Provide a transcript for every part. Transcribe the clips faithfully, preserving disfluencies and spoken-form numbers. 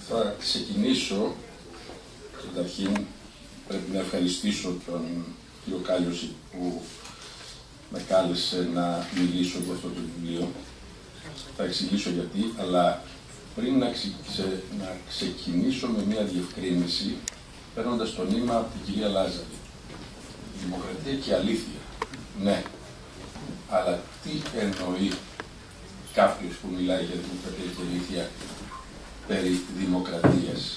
Θα ξεκινήσω, καταρχήν πρέπει να ευχαριστήσω τον κύριο Κάλιοση που με κάλεσε να μιλήσω για αυτό το βιβλίο. Θα εξηγήσω γιατί, αλλά πριν να, ξε, να ξεκινήσω με μια διευκρίνηση, παίρνοντας το νήμα από την κυρία Λάζαρη. Δημοκρατία και αλήθεια. Ναι. Αλλά τι εννοεί κάποιος που μιλάει για δημοκρατία και αλήθεια περί δημοκρατίας?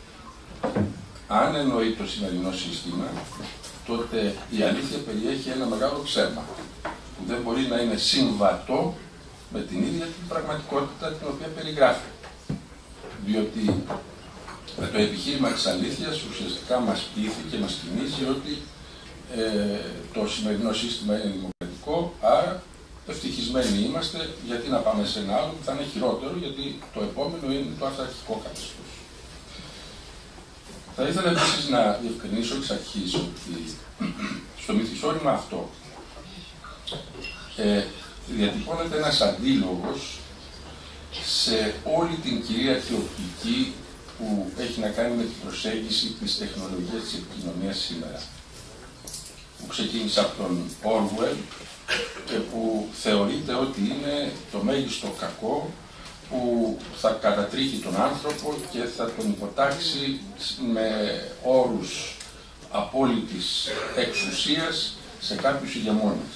Αν εννοεί το σημερινό σύστημα, τότε η αλήθεια περιέχει ένα μεγάλο ψέμα που δεν μπορεί να είναι συμβατό με την ίδια την πραγματικότητα την οποία περιγράφει. Διότι με το επιχείρημα της αλήθειας ουσιαστικά μας πείθει και μας κινήσει ότι ε, το σημερινό σύστημα είναι δημοκρατικό, άρα ευτυχισμένοι είμαστε, γιατί να πάμε σε ένα άλλο που θα είναι χειρότερο, γιατί το επόμενο είναι το αυταρχικό καθεστώς. Θα ήθελα επίσης να διευκρινίσω εξ αρχής ότι στο μυθιστόρημα αυτό ε, διατυπώνεται ένας αντίλογος σε όλη την κυρίαρχη οπτική που έχει να κάνει με την προσέγγιση της τεχνολογίας της επικοινωνίας σήμερα. Που ξεκίνησε από τον Orwell και που θεωρείται ότι είναι το μέγιστο κακό που θα κατατρίχει τον άνθρωπο και θα τον υποτάξει με όρους απόλυτης εξουσίας σε κάποιους ηγεμόνες.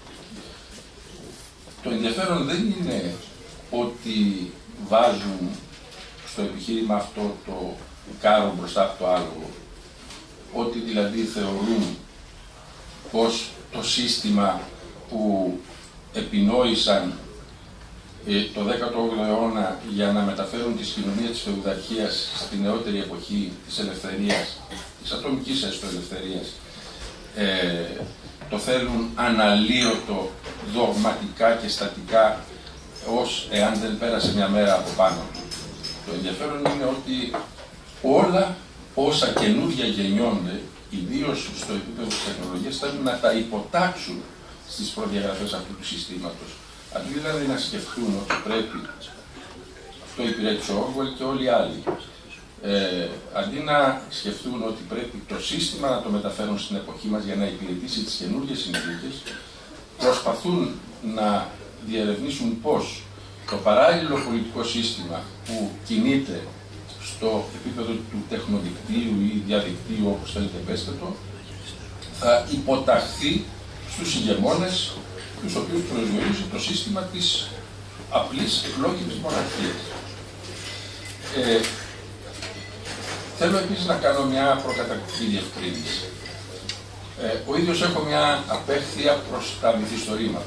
Το ενδιαφέρον δεν είναι ότι βάζουν στο επιχείρημα αυτό το κάρο μπροστά από το άλογο, ότι δηλαδή θεωρούν πως το σύστημα που επινόησαν ε, το δέκατο όγδοο αιώνα για να μεταφέρουν τη κοινωνία της φεουδαρχίας στη νεότερη εποχή της ελευθερίας, της ατομικής έστω ελευθερίας, ε, το θέλουν αναλύωτο, δογματικά και στατικά, ως εάν δεν πέρασε μια μέρα από πάνω του. Το ενδιαφέρον είναι ότι όλα όσα καινούργια γεννιόνται, ιδίως στο επίπεδο της τεχνολογίας, θέλουν να τα υποτάξουν στις προδιαγραφές αυτού του συστήματος. Αντί δηλαδή να σκεφτούν ότι πρέπει, αυτό υπηρέτησε ο Orwell και όλοι οι άλλοι, ε, αντί να σκεφτούν ότι πρέπει το σύστημα να το μεταφέρουν στην εποχή μας για να υπηρετήσει τις καινούργιες συνθήκες, προσπαθούν να διερευνήσουν πώς το παράλληλο πολιτικό σύστημα που κινείται στο επίπεδο του τεχνοδικτύου ή διαδικτύου, όπως θέλετε πέστε το, θα υποταχθεί στους ηγεμόνες, τους οποίους προσδιορίζει το σύστημα της απλής εκλόγιμης μοναρχίας. Ε, θέλω επίσης να κάνω μια προκαταρκτική διευκρίνηση. Ε, ο ίδιος έχω μια απέχθεια προς τα μυθιστορήματα,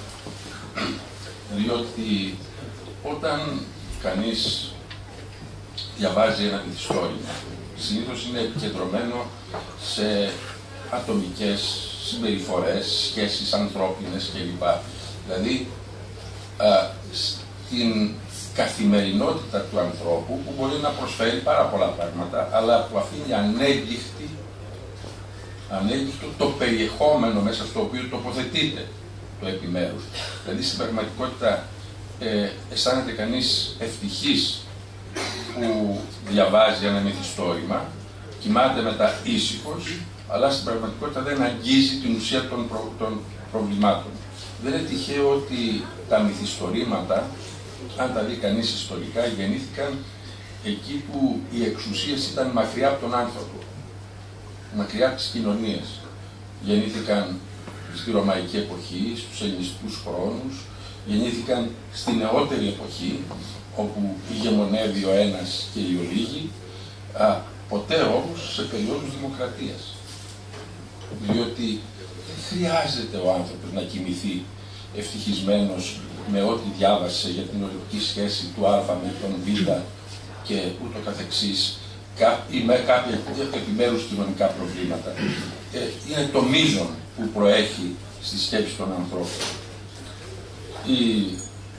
διότι όταν κανείς διαβάζει ένα μυθιστόρημα, συνήθως είναι επικεντρωμένο σε ατομικές συμπεριφορές, σχέσεις ανθρώπινες κλπ. Δηλαδή, α, στην καθημερινότητα του ανθρώπου, που μπορεί να προσφέρει πάρα πολλά πράγματα, αλλά που αφήνει ανέγκυχτη, ανέγκυχτο το περιεχόμενο μέσα στο οποίο τοποθετείται το επιμέρους. Δηλαδή, στην πραγματικότητα, ε, αισθάνεται κανείς ευτυχής που διαβάζει ένα μυθιστόρημα, κοιμάται μετά ήσυχος, αλλά στην πραγματικότητα δεν αγγίζει την ουσία των, προ, των προβλημάτων. Δεν είναι τυχαίο ότι τα μυθιστορήματα, αν τα δει κανείς ιστορικά, γεννήθηκαν εκεί που οι εξουσίες ήταν μακριά από τον άνθρωπο, μακριά από τις κοινωνίες. Γεννήθηκαν στη Ρωμαϊκή εποχή, στους ελληνιστικούς χρόνους, γεννήθηκαν στη νεότερη εποχή, όπου ηγεμονεύει ο ένας και οι ολίγοι, α, ποτέ όμως σε περιόδους δημοκρατίας. Διότι δεν χρειάζεται ο άνθρωπος να κοιμηθεί ευτυχισμένος με ό,τι διάβασε για την ορική σχέση του Α με τον Β και ούτω καθεξής, ή με κάποια επιμέρους κοινωνικά προβλήματα. Ε, είναι το μείζον που προέχει στη σκέψη των ανθρώπων. Η...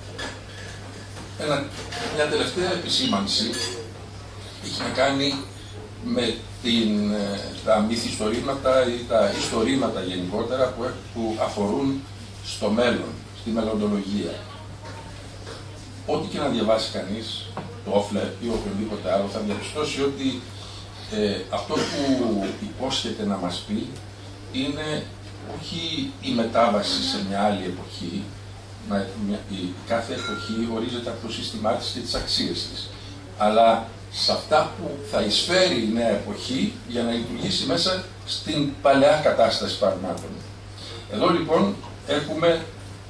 Ένα, μια τελευταία επισήμανση έχει να κάνει με την, τα μυθιστορήματα ή τα ιστορήματα γενικότερα που, που αφορούν στο μέλλον, στη μελλοντολογία. Ό,τι και να διαβάσει κανείς, Τόφλερ ή οποιοδήποτε άλλο, θα διαπιστώσει ότι ε, αυτό που υπόσχεται να μας πει είναι όχι η μετάβαση σε μια άλλη εποχή. Η κάθε εποχή ορίζεται από το σύστημά της και τις αξίες της, αλλά σε αυτά που θα εισφέρει η νέα εποχή για να λειτουργήσει μέσα στην παλαιά κατάσταση πραγμάτων. Εδώ λοιπόν έχουμε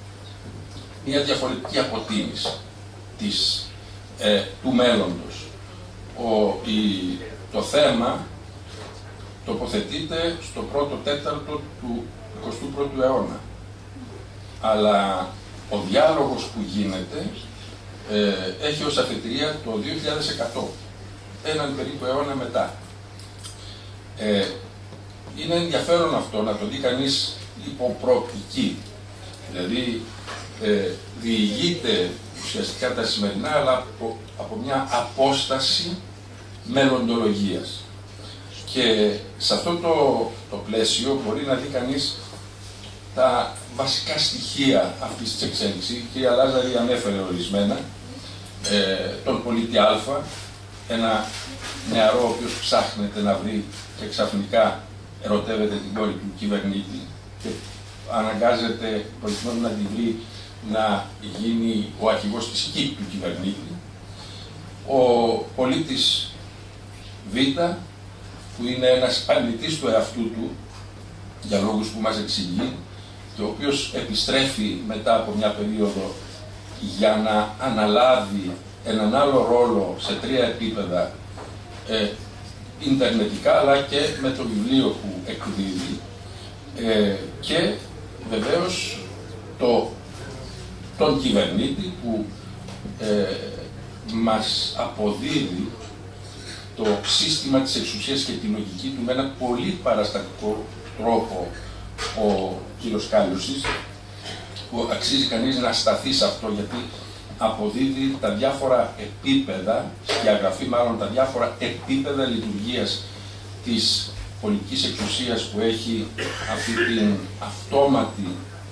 μια διαφορετική αποτίμηση της, ε, του μέλλοντος. Ο, η, το θέμα τοποθετείται στο πρώτο τέταρτο του εικοστού πρώτου αιώνα. Αλλά ο διάλογος που γίνεται ε, έχει ως αφετηρία το δύο χιλιάδες εκατό, έναν περίπου αιώνα μετά. Ε, είναι ενδιαφέρον αυτό να το δει κανείς υπό προοπτική. Δηλαδή ε, διηγείται ουσιαστικά τα σημερινά, αλλά από, από μια απόσταση μελλοντολογίας. Και σε αυτό το, το πλαίσιο μπορεί να δει κανείς τα βασικά στοιχεία αυτής της εξέλιξης. Η κυρία Λάζαρη ανέφερε ορισμένα. Ε, τον πολίτη Α, ένα νεαρό ο οποίος ψάχνεται να βρει και ξαφνικά ερωτεύεται την κόρη του κυβερνήτη και αναγκάζεται προκειμένου να την βρει να γίνει ο αρχηγός της ΚΙΚ του κυβερνήτη. Ο πολίτης Β, που είναι ένας αρνητής του εαυτού του, για λόγους που μας εξηγεί, και ο οποίος επιστρέφει μετά από μια περίοδο για να αναλάβει έναν άλλο ρόλο σε τρία επίπεδα, ε, ιντερνετικά, αλλά και με το βιβλίο που εκδίδει, ε, και βεβαίως το, τον κυβερνήτη που ε, μας αποδίδει το σύστημα της εξουσίας και τη λογική του με ένα πολύ παραστατικό τρόπο ο κύριος Κάλιουσης, που αξίζει κανείς να σταθεί σε αυτό, γιατί αποδίδει τα διάφορα επίπεδα, διαγραφεί μάλλον τα διάφορα επίπεδα λειτουργίας της πολιτικής εξουσίας που έχει αυτή την αυτόματη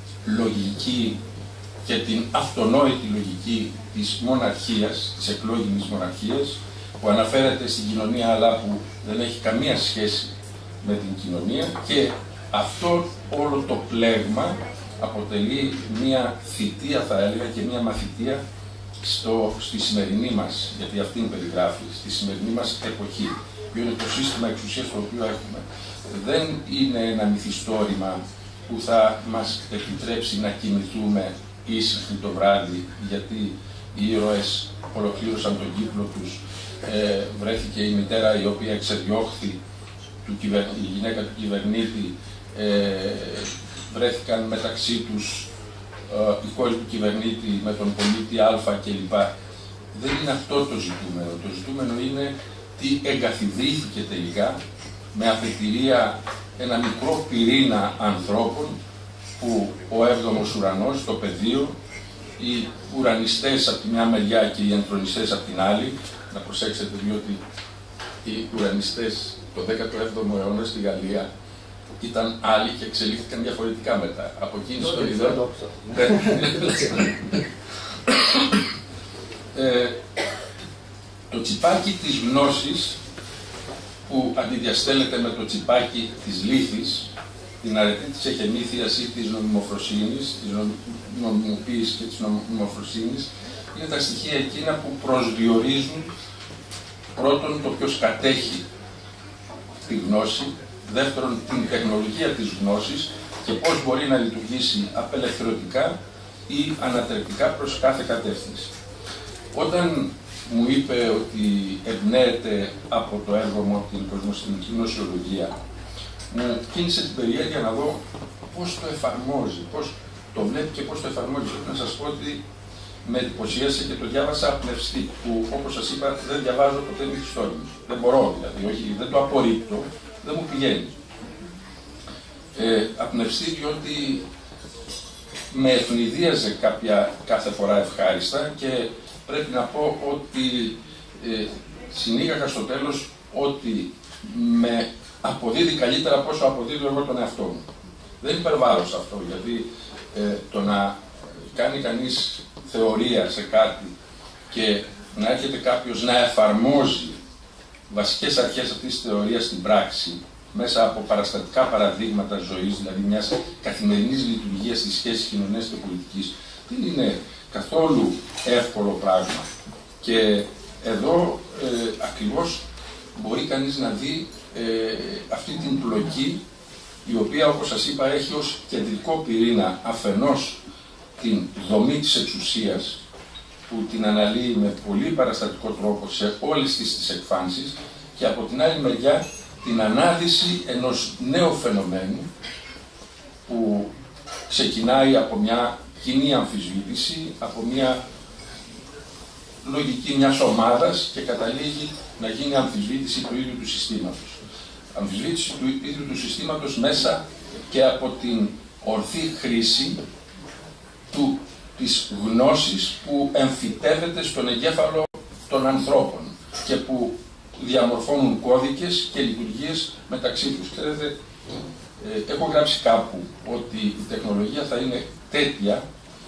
λογική και την αυτονόητη λογική της μοναρχίας, της εκλόγινης μοναρχίας, που αναφέρεται στην κοινωνία αλλά που δεν έχει καμία σχέση με την κοινωνία, και αυτό όλο το πλέγμα αποτελεί μια θητεία, θα έλεγα, και μια μαθητεία στο, στη σημερινή μας, γιατί αυτήν περιγράφει, στη σημερινή μας εποχή, που είναι το σύστημα εξουσίας το οποίο έχουμε. Δεν είναι ένα μυθιστόρημα που θα μας επιτρέψει να κοιμηθούμε ήσυχοι το βράδυ, γιατί οι ήρωες ολοκλήρωσαν τον κύκλο τους. Ε, βρέθηκε η μητέρα η οποία εξεδιώχθη, του κυβερ... η γυναίκα του κυβερνήτη, ε, βρέθηκαν μεταξύ τους ε, η κόρη του κυβερνήτη με τον πολίτη Α κλπ. Δεν είναι αυτό το ζητούμενο. Το ζητούμενο είναι τι εγκαθιδρύθηκε τελικά με αφετηρία ένα μικρό πυρήνα ανθρώπων που ο έβδομος ουρανός, το πεδίο, οι ουρανιστές από τη μια μεριά και οι εντρονιστές από την άλλη. Να προσέξετε, διότι οι ουρανιστές το δέκατο έβδομο αιώνα στη Γαλλία ήταν άλλοι και εξελίχθηκαν διαφορετικά μετά. Από εκείνη την περίοδο. ε, το τσιπάκι της γνώσης, που αντιδιαστέλλεται με το τσιπάκι της λύθης, την αρετή της εχεμήθειας ή της νομιμοφροσύνης, της νομιμοποίησης και της νομιμοφροσύνης, είναι τα στοιχεία εκείνα που προσδιορίζουν πρώτον το ποιος κατέχει τη γνώση, δεύτερον την τεχνολογία της γνώσης και πώς μπορεί να λειτουργήσει απελευθερωτικά ή ανατρεπτικά προς κάθε κατεύθυνση. Όταν μου είπε ότι εμπνέεται από το έργο μου την κοσμοστημική γνωσιολογία, μου κίνησε την περιέργεια να δω πώς το εφαρμόζει, πώς το βλέπει και πώς το εφαρμόζει. Πρέπει να σας πω ότι με εντυπωσίασε και το διάβασα απνευστή, που όπως σας είπα δεν διαβάζω ποτέ μυθιστόρημα. Δεν μπορώ δηλαδή, όχι, δεν το απορρίπτω, δεν μου πηγαίνει. Ε, απνευστή διότι με ευνηδίαζε κάποια κάθε φορά ευχάριστα και πρέπει να πω ότι ε, συνήγαγα στο τέλος ότι με αποδίδει καλύτερα πόσο αποδίδω εγώ τον εαυτό μου. Δεν υπερβάλλω σε αυτό, γιατί ε, το να κάνει κανείς θεωρία σε κάτι και να έρχεται κάποιος να εφαρμόζει βασικές αρχές αυτής της θεωρίας στην πράξη, μέσα από παραστατικά παραδείγματα ζωής, δηλαδή μιας καθημερινής λειτουργίας στις σχέσεις κοινωνίας και πολιτικής, δεν είναι καθόλου εύκολο πράγμα. Και εδώ ε, ακριβώς μπορεί κανείς να δει ε, αυτή την πλοκή, η οποία, όπως σας είπα, έχει ως κεντρικό πυρήνα αφενός την δομή της εξουσίας, που την αναλύει με πολύ παραστατικό τρόπο σε όλες τις, τις εκφάνσεις, και από την άλλη μεριά την ανάδυση ενός νέου φαινομένου που ξεκινάει από μια κοινή αμφισβήτηση, από μια λογική μιας ομάδας και καταλήγει να γίνει αμφισβήτηση του ίδιου του συστήματος. Αμφισβήτηση του ίδιου του συστήματος μέσα και από την ορθή χρήση του, της γνώσης που εμφυτεύεται στον εγκέφαλο των ανθρώπων και που διαμορφώνουν κώδικες και λειτουργίες μεταξύ τους. Ξέρετε, ε, έχω γράψει κάπου ότι η τεχνολογία θα είναι τέτοια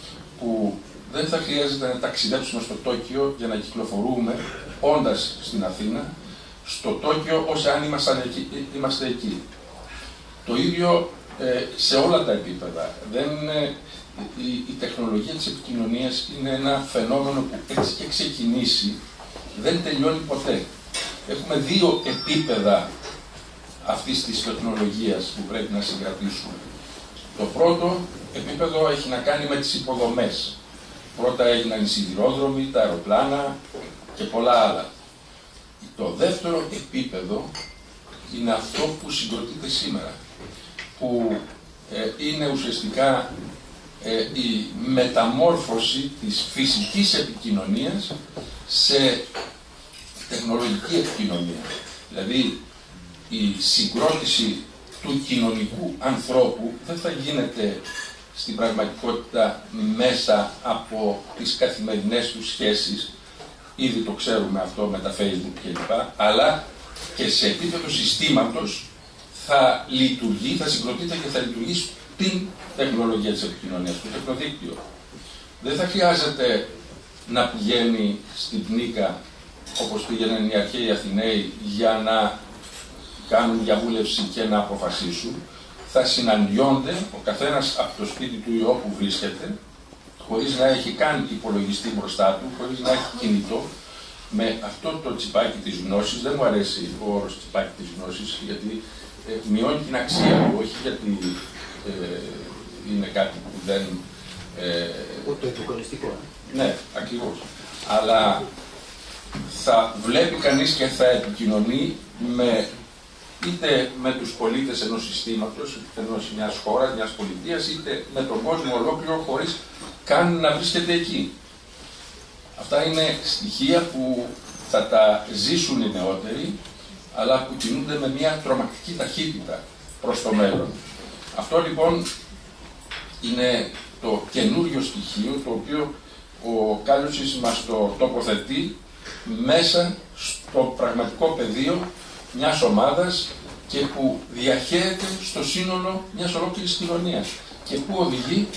που δεν θα χρειάζεται να ταξιδέψουμε στο Τόκιο για να κυκλοφορούμε όντας στην Αθήνα, στο Τόκιο ως αν είμαστε εκεί. Είμαστε εκεί. Το ίδιο ε, σε όλα τα επίπεδα. Δεν είναι, η, η τεχνολογία της επικοινωνίας είναι ένα φαινόμενο που έτσι και ξεκινήσει δεν τελειώνει ποτέ. Έχουμε δύο επίπεδα αυτής της τεχνολογίας που πρέπει να συγκρατήσουμε. Το πρώτο επίπεδο έχει να κάνει με τις υποδομές. Πρώτα έγιναν οι σιδηρόδρομοι, τα αεροπλάνα και πολλά άλλα. Το δεύτερο επίπεδο είναι αυτό που συγκροτείται σήμερα, που ε, είναι ουσιαστικά ε, η μεταμόρφωση της φυσικής επικοινωνίας σε τεχνολογική επικοινωνία. Δηλαδή η συγκρότηση του κοινωνικού ανθρώπου δεν θα γίνεται στην πραγματικότητα μέσα από τις καθημερινές του σχέσεις, ήδη το ξέρουμε αυτό με τα Facebook κλπ, αλλά και σε επίπεδο συστήματος θα λειτουργεί, θα συγκροτείται και θα λειτουργεί στην τεχνολογία της επικοινωνίας, στο τεχνοδίκτυο. Δεν θα χρειάζεται να πηγαίνει στην Πνίκα, όπως πήγαιναν οι αρχαίοι Αθηναίοι, για να κάνουν διαβούλευση και να αποφασίσουν. Θα συναντιόνται ο καθένας από το σπίτι του ή όπου βρίσκεται, χωρίς να έχει καν υπολογιστή μπροστά του, χωρίς να έχει κινητό, με αυτό το τσιπάκι της γνώσης. Δεν μου αρέσει ο όρος τσιπάκι της γνώσης, γιατί ε, μειώνει την αξία του, όχι γιατί ε, είναι κάτι που δεν... Ε, το επικονιστικό. Ναι, ακριβώς. Αλλά θα βλέπει κανείς και θα επικοινωνεί με, είτε με τους πολίτες ενός συστήματος, είτε ενός μιας χώρας, μιας πολιτείας, είτε με τον κόσμο ολόκληρο, χωρίς καν να βρίσκεται εκεί. Αυτά είναι στοιχεία που θα τα ζήσουν οι νεότεροι, αλλά που κινούνται με μια τρομακτική ταχύτητα προς το μέλλον. Αυτό λοιπόν είναι το καινούριο στοιχείο, το οποίο ο Κάλιοτσης μας το τοποθετεί μέσα στο πραγματικό πεδίο μιας ομάδας και που διαχέεται στο σύνολο μιας ολόκληρης κοινωνίας και που οδηγεί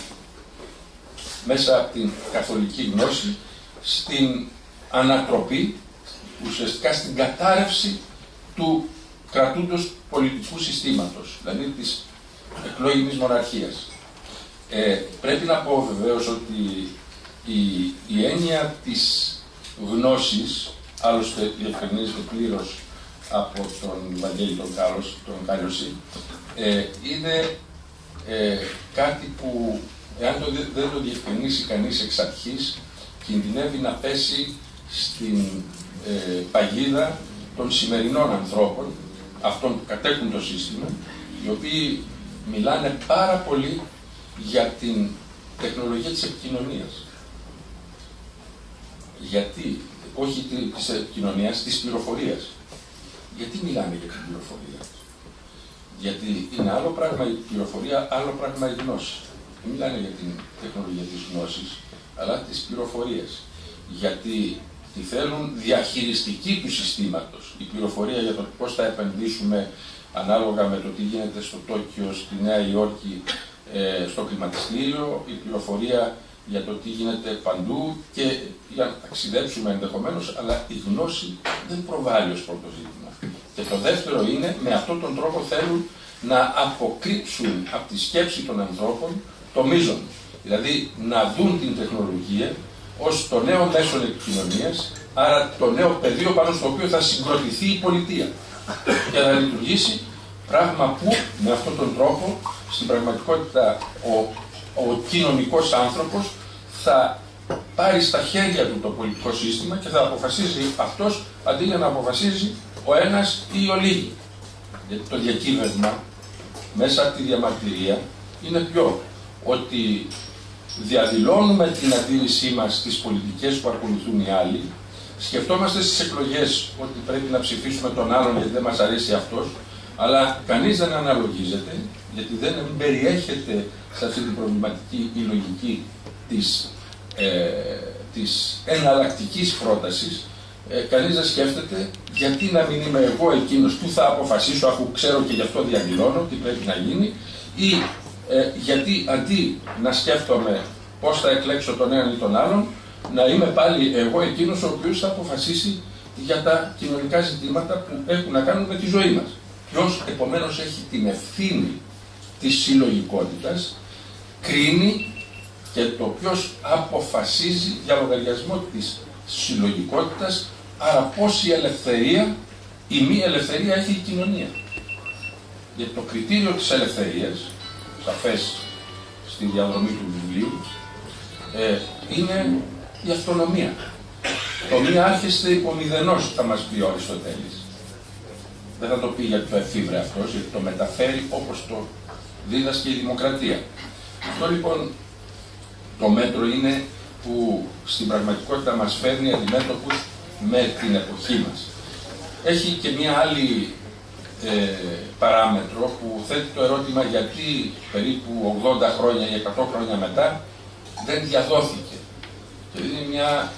μέσα από την καθολική γνώση στην ανατροπή, ουσιαστικά στην κατάρρευση του κρατούντος πολιτικού συστήματος, δηλαδή της εκλογικής μοναρχίας. Ε, πρέπει να πω βεβαίως ότι η, η έννοια της γνώσης, άλλωστε διευκρινίζεται πλήρως από τον Βαγγέλη τον, Κάλος, τον Κάλιοση, ε, είναι ε, κάτι που, εάν το, δεν το διευκρινίσει κανείς εξ αρχής, κινδυνεύει να πέσει στην ε, παγίδα των σημερινών ανθρώπων, αυτών που κατέχουν το σύστημα, οι οποίοι μιλάνε πάρα πολύ για την τεχνολογία της επικοινωνίας. Γιατί, όχι της επικοινωνίας, της πληροφορίας. Γιατί μιλάνε για την πληροφορία? Γιατί είναι άλλο πράγμα η πληροφορία, άλλο πράγμα η γνώση. Δεν μιλάνε για την τεχνολογία της γνώσης, αλλά της πληροφορίας. Γιατί τη θέλουν διαχειριστική του συστήματος. Η πληροφορία για το πώς θα επενδύσουμε ανάλογα με το τι γίνεται στο Τόκιο, στη Νέα Υόρκη, ε, στο κλιματιστήριο, η πληροφορία για το τι γίνεται παντού και για να ταξιδέψουμε ενδεχομένως, αλλά η γνώση δεν προβάλλει ως πρώτο ζήτημα. Και το δεύτερο είναι, με αυτόν τον τρόπο θέλουν να αποκρύψουν από τη σκέψη των ανθρώπων το μείζον. Δηλαδή να δουν την τεχνολογία ως το νέο μέσο επικοινωνίας, άρα το νέο πεδίο πάνω στο οποίο θα συγκροτηθεί η πολιτεία και θα λειτουργήσει, πράγμα που με αυτόν τον τρόπο στην πραγματικότητα ο, ο κοινωνικός άνθρωπος θα πάρει στα χέρια του το πολιτικό σύστημα και θα αποφασίζει αυτός αντί για να αποφασίζει ο ένας ή ο λίγοι. Γιατί το διακύβευμα μέσα από τη διαμαρτυρία είναι ποιο? Ότι διαδηλώνουμε την αντίρρησή μας στις πολιτικές που ακολουθούν οι άλλοι, σκεφτόμαστε στις εκλογές ότι πρέπει να ψηφίσουμε τον άλλον γιατί δεν μας αρέσει αυτός, αλλά κανείς δεν αναλογίζεται, γιατί δεν περιέχεται σε αυτή την προβληματική η λογική της, ε, της εναλλακτικής πρότασης. Ε, κανείς δεν σκέφτεται γιατί να μην είμαι εγώ εκείνος που θα αποφασίσω, αφού ξέρω και γι' αυτό διαδηλώνω τι πρέπει να γίνει, ή ε, γιατί αντί να σκέφτομαι πώς θα εκλέξω τον έναν ή τον άλλον, να είμαι πάλι εγώ εκείνος ο οποίος θα αποφασίσει για τα κοινωνικά ζητήματα που έχουν να κάνουν με τη ζωή μας. Ποιος επομένως έχει την ευθύνη της συλλογικότητας, κρίνει και το ποιος αποφασίζει για λογαριασμό της συλλογικότητας, άρα πόση ελευθερία ή μη ελευθερία έχει η κοινωνία. Γιατί το κριτήριο της ελευθερίας, σαφές στη διαδρομή του βιβλίου, ε, είναι η αυτονομία. Το μία άρχιστε υπό μηδενός, θα μας πει ο Αριστοτέλης. Δεν θα το πει γιατί το εφήβρε αυτός, γιατί το μεταφέρει όπως το δίδασκε η δημοκρατία. Αυτό λοιπόν το μέτρο είναι που στην πραγματικότητα μας φέρνει αντιμέτωπους με την εποχή μας. Έχει και μία άλλη ε, παράμετρο που θέτει το ερώτημα γιατί περίπου ογδόντα χρόνια ή εκατό χρόνια μετά δεν διαδόθηκε. Και είναι μια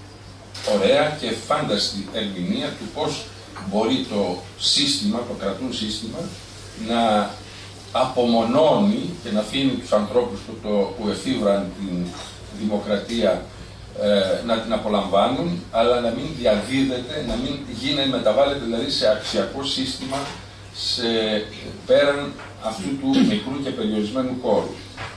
ωραία και φάνταστη ερμηνεία του πώς μπορεί το σύστημα, το κρατούν σύστημα, να απομονώνει και να αφήνει τους ανθρώπους που, το, που εφήβραν την δημοκρατία ε, να την απολαμβάνουν, αλλά να μην διαδίδεται, να μην γίνει, μεταβάλλεται δηλαδή σε αξιακό σύστημα σε, πέραν αυτού του μικρού και περιορισμένου χώρου.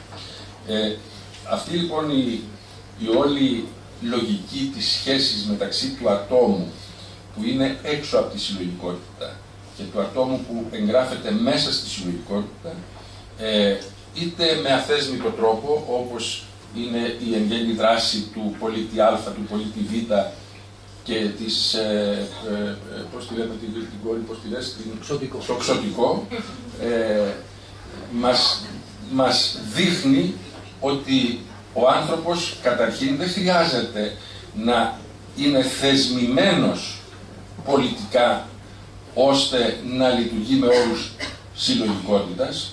Ε, αυτή λοιπόν η, η όλη λογική της σχέσης μεταξύ του ατόμου που είναι έξω από τη συλλογικότητα και του ατόμου που εγγράφεται μέσα στη συλλογικότητα, ε, είτε με αθέσμητο τρόπο, όπως είναι η εν γέννη δράση του πολίτη Α, του πολίτη Β και της, ε, ε, πώς τη λέμε την, την κόρη, πώς τη λες, την, ξωτικό. το ξωτικό, ε, μας, μας δείχνει ότι ο άνθρωπος καταρχήν δεν χρειάζεται να είναι θεσμημένος πολιτικά ώστε να λειτουργεί με όρους συλλογικότητας,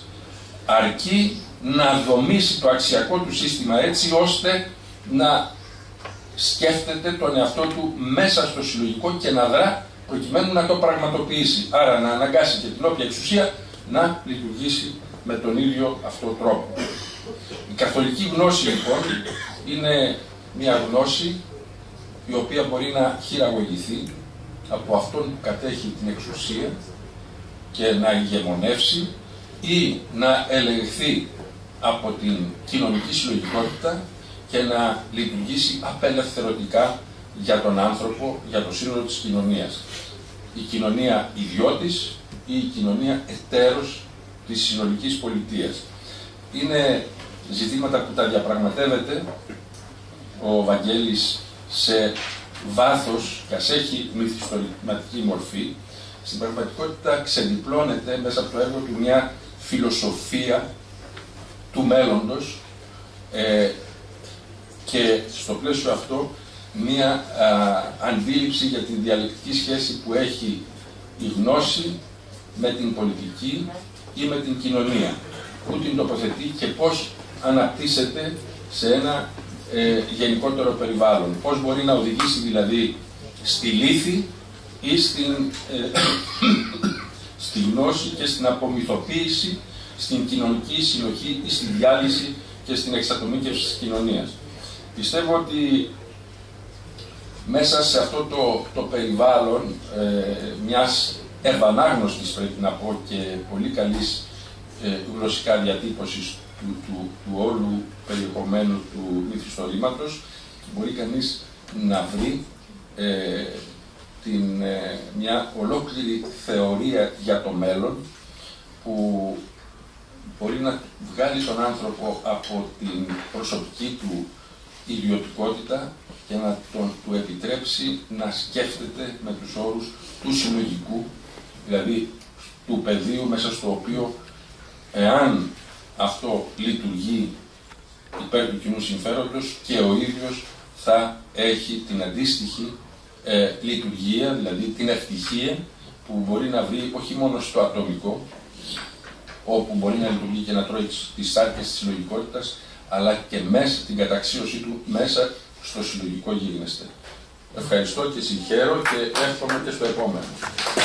αρκεί να δομήσει το αξιακό του σύστημα έτσι ώστε να σκέφτεται τον εαυτό του μέσα στο συλλογικό και να δρά προκειμένου να το πραγματοποιήσει. Άρα να αναγκάσει και την όποια εξουσία να λειτουργήσει με τον ίδιο αυτό τρόπο. Η καθολική γνώση λοιπόν είναι μια γνώση η οποία μπορεί να χειραγωγηθεί από αυτόν που κατέχει την εξουσία και να ηγεμονεύσει ή να ελεγχθεί από την κοινωνική συλλογικότητα και να λειτουργήσει απελευθερωτικά για τον άνθρωπο, για το σύνολο της κοινωνίας. Η κοινωνία ιδιώτης ή η κοινωνία εταίρος της συνολικής πολιτείας. Είναι ζητήματα που τα διαπραγματεύεται ο Βαγγέλης σε βάθος και ας έχει μυθιστορηματική μορφή, στην πραγματικότητα ξεδιπλώνεται μέσα από το έργο του μια φιλοσοφία του μέλλοντος ε, και στο πλαίσιο αυτό μια α, αντίληψη για τη διαλεκτική σχέση που έχει η γνώση με την πολιτική ή με την κοινωνία, που την τοποθετεί και πώς αναπτύσσεται σε ένα ε, γενικότερο περιβάλλον. Πώς μπορεί να οδηγήσει δηλαδή στη λύθη ή στην, ε, στη γνώση και στην απομυθοποίηση, στην κοινωνική συνοχή ή στη διάλυση και στην εξατομίκευση της κοινωνίας. Πιστεύω ότι μέσα σε αυτό το, το περιβάλλον ε, μιας ευανάγνωστης, πρέπει να πω, και πολύ καλής ε, γλωσσικά διατύπωσης του, του, του όλου περιεχομένου του μυθιστορήματος, μπορεί κανείς να βρει ε, την, ε, μια ολόκληρη θεωρία για το μέλλον που μπορεί να βγάλει τον άνθρωπο από την προσωπική του ιδιωτικότητα και να τον, του επιτρέψει να σκέφτεται με τους όρους του συλλογικού, δηλαδή του πεδίου μέσα στο οποίο, εάν αυτό λειτουργεί υπέρ του κοινού συμφέροντος, και ο ίδιος θα έχει την αντίστοιχη ε, λειτουργία, δηλαδή την ευτυχία που μπορεί να βρει όχι μόνο στο ατομικό, όπου μπορεί να λειτουργεί και να τρώει τις σάρκες της συλλογικότητας, αλλά και μέσα την καταξίωσή του μέσα στο συλλογικό γίγνεσθε. Ευχαριστώ και συγχαίρω και εύχομαι και στο επόμενο.